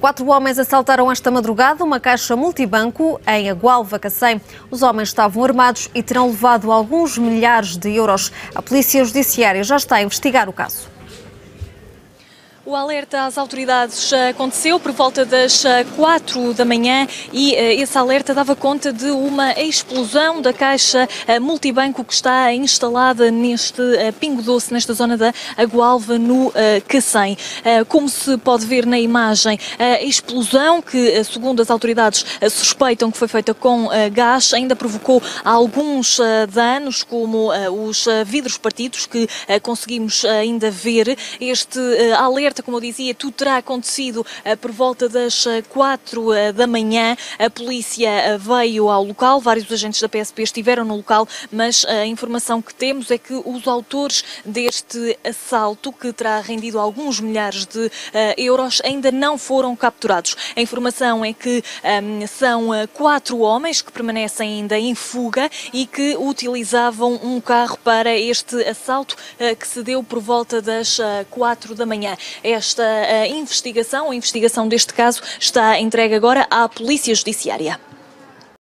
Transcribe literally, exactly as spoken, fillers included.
Quatro homens assaltaram esta madrugada uma caixa multibanco em Agualva, Cacém. Os homens estavam armados e terão levado alguns milhares de euros. A Polícia Judiciária já está a investigar o caso. O alerta às autoridades aconteceu por volta das quatro da manhã e esse alerta dava conta de uma explosão da caixa multibanco que está instalada neste Pingo Doce, nesta zona da Agualva, no Cacém. Como se pode ver na imagem, a explosão, que segundo as autoridades suspeitam que foi feita com gás, ainda provocou alguns danos, como os vidros partidos que conseguimos ainda ver. Este alerta, como eu dizia, tudo terá acontecido por volta das quatro da manhã. A polícia veio ao local, vários agentes da P S P estiveram no local, mas a informação que temos é que os autores deste assalto, que terá rendido alguns milhares de euros, ainda não foram capturados. A informação é que um, são quatro homens que permanecem ainda em fuga e que utilizavam um carro para este assalto uh, que se deu por volta das quatro da manhã. Esta uh, investigação, a investigação deste caso, está entregue agora à Polícia Judiciária.